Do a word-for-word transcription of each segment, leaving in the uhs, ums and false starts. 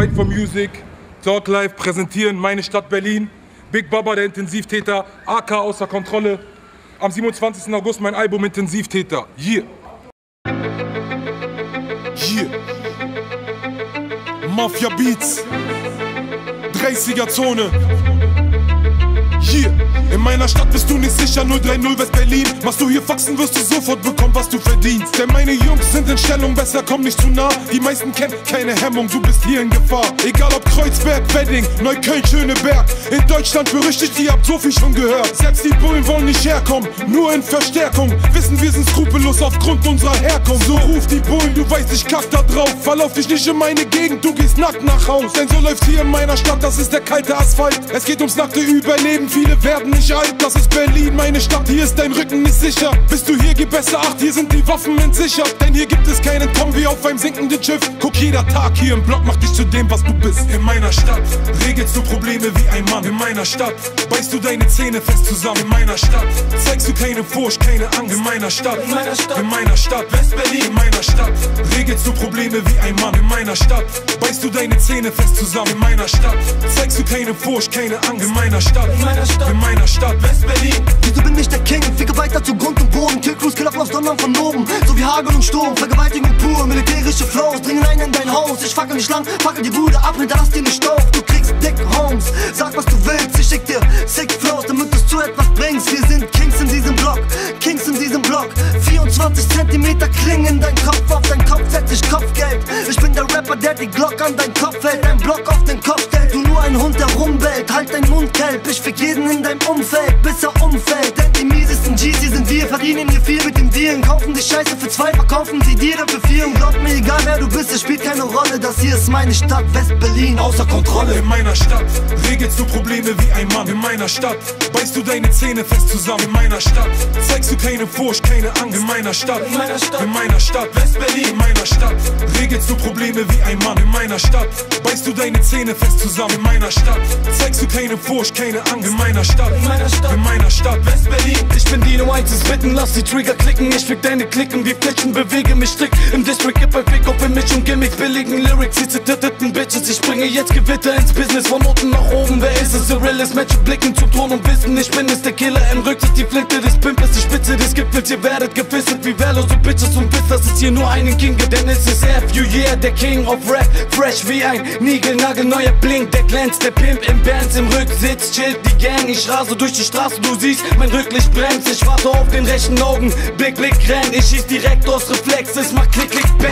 Fight for Music, Talk Live präsentieren meine Stadt Berlin. Big Baba, der Intensivtäter, A K außer Kontrolle. Am siebenundzwanzigsten August mein Album Intensivtäter. Yeah. Yeah. Mafia Beats. dreißiger Zone. Hier, in meiner Stadt bist du nicht sicher, null drei null West-Berlin. Machst du hier Faxen, wirst du sofort bekommen, was du verdienst. Denn meine Jungs sind in Stellung, besser komm nicht zu nah. Die meisten kennen keine Hemmung, du bist hier in Gefahr. Egal ob Kreuzberg, Wedding, Neukölln, Schöneberg. In Deutschland berüchtigt, ihr habt so viel schon gehört. Selbst die Bullen wollen nicht herkommen, nur in Verstärkung. Wissen, wir sind skrupellos aufgrund unserer Herkunft. So ruf die Bullen, du weißt, ich kack da drauf. Verlauf dich nicht in meine Gegend, du gehst nackt nach Haus. Denn so läuft's hier in meiner Stadt, das ist der kalte Asphalt. Es geht ums nackte Überleben, viele werden nicht alt. Das ist Berlin, meine Stadt, hier ist dein Rücken nicht sicher. Bist du hier, gib besser Acht, hier sind die Waffen entsichert. Denn hier gibt es keinen Tom wie auf einem sinkenden Schiff. Guck, jeder Tag hier im Block macht dich zu dem, was du bist. In meiner Stadt regelst du Probleme wie ein Mann. In meiner Stadt beißt du deine Zähne fest zusammen. In meiner Stadt zeigst du keine Furcht, keine Angst. In meiner Stadt, in meiner Stadt, in meiner Stadt, West-Berlin. In meiner Stadt regelst du Probleme wie ein Mann. In meiner Stadt beißt du deine Zähne fest zusammen. In meiner Stadt zeigst du keine Furcht, keine Angst. In meiner Stadt, in meiner Stadt, in meiner Stadt, West-Berlin. Wieso bin ich der King? Ficke weiter zu Grund und Boden. Killcrews, Killerflaws, Donnern von oben. So wie Hagel und Sturm, Vergewaltigung pur. Militärische Flows dringen ein in dein Haus. Ich fackel dich lang, fackel die Bude ab, hinterlass dir nicht auf. Du kriegst Dick Homes, sag was du willst. Ich schick dir Sick Flows, damit du es zu etwas bringst. Wir sind Kings in diesem Block, Kings in diesem Block. vierundzwanzig Zentimeter Klingen in dein Kopf. Auf dein Kopf setz ich Kopfgeld. Ich bin der Rapper, der die Glock an dein Kopf hält. Ein Block auf den Kopf stellt, du nur ein Hund, der rumbellt. Halt dein Mund, Kelb, ich fick jeden in deinem Umfeld, bis er umfällt. Denn die miesesten G's, die sind wir, verdienen hier viel mit dem Dealen. Kaufen die Scheiße für zwei, verkaufen sie dir dann für vier. Und glaub mir, egal wer du bist, es spielt keine Rolle. Das hier ist meine Stadt, West-Berlin, außer Kontrolle. In meiner Stadt regelst du Probleme wie ein Mann. In meiner Stadt beißt du deine Zähne fest zusammen. In meiner Stadt zeigst du keine Furcht, keine Angst. In meiner Stadt, in meiner Stadt, in meiner Stadt, West-Berlin. In meiner Stadt regelst du Probleme wie ein Mann. In meiner Stadt beißt du deine Zähne fest zusammen. In meiner Stadt zeigst du keine Furcht, keine Angst. In meiner Stadt, in meiner Stadt, in meiner Stadt, West-Berlin. Ich bin Dino eins ist Bitten, lass die Trigger klicken. Ich fick deine Klicken wie Flitschen, bewege mich strikt. Im District gib ein Fick auf mich und Gimmicks, billigen Lyrics, sie zitterten Bitches. Ich bringe jetzt Gewitter ins Business, von unten nach oben. Wer ist es? Surrealist Match, blicken zum Thron und wissen, ich bin es, der Killer im Rücksitz. Die Flinte des Pimpers, die Spitze des Gipfels. Ihr werdet gefisselt wie wehrlose Bitches und wisst, dass es hier nur einen King gibt. Denn es ist F U, yeah, der King of Rap. Fresh wie ein Nigelnagel, neuer Blink, der glänzt. Der Pimp im Bands im Rücksitz, chillt die Gang. Ich rase durch die Straße, du siehst, mein Rücklicht bremst. Ich warte auf den rechten Augen, Blick, Blick, renn. Ich schieß direkt aus Reflex, es macht Klick, Klick, Bang.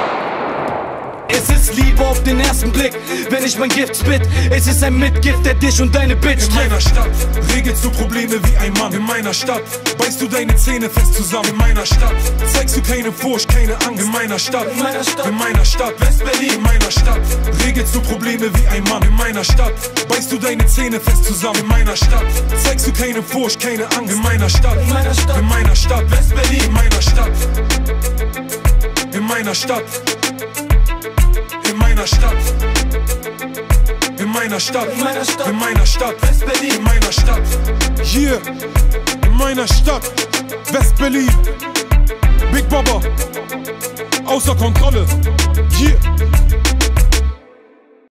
Es ist Liebe auf den ersten Blick, wenn ich mein Gift spit. Es ist ein Mitgift, der dich und deine Bitch trifft. In meiner Stadt regelst du Probleme wie ein Mann. In meiner Stadt beißt du deine Zähne fest zusammen. In meiner Stadt zeigst du keine Furcht, keine Angst. In meiner Stadt, in meiner Stadt, in meiner Stadt, West-Berlin. In meiner Stadt regelst du Probleme wie ein Mann. In meiner Stadt beißt du deine Zähne fest zusammen. In meiner Stadt zeigst du keine Furcht, keine Angst. In meiner Stadt, in meiner Stadt, in meiner Stadt, West-Berlin. In meiner Stadt, in meiner Stadt. In meiner Stadt, in meiner Stadt, in meiner Stadt, in meiner Stadt, West-Berlin, in meiner Stadt. Hier, in meiner Stadt, West-Berlin. Big Baba, außer Kontrolle. Hier.